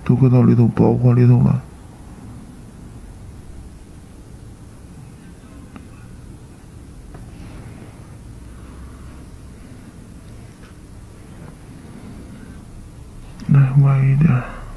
都搁到里头包裹里头了。来，歪一点。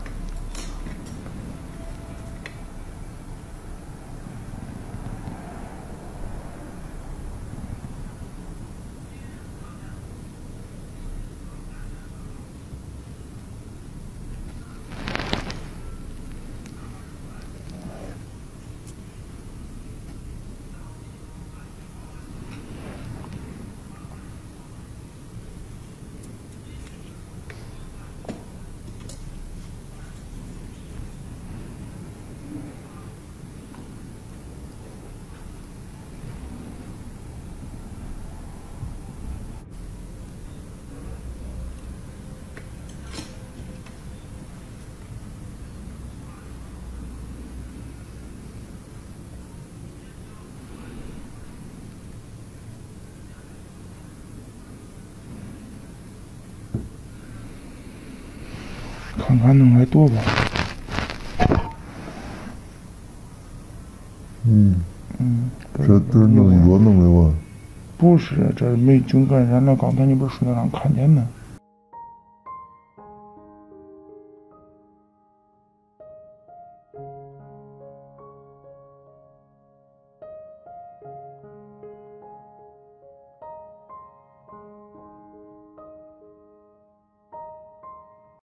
看看弄来多吧。 这都是弄药弄的哇？ 不是，这没经感染了。刚才你不是说那让看见呢？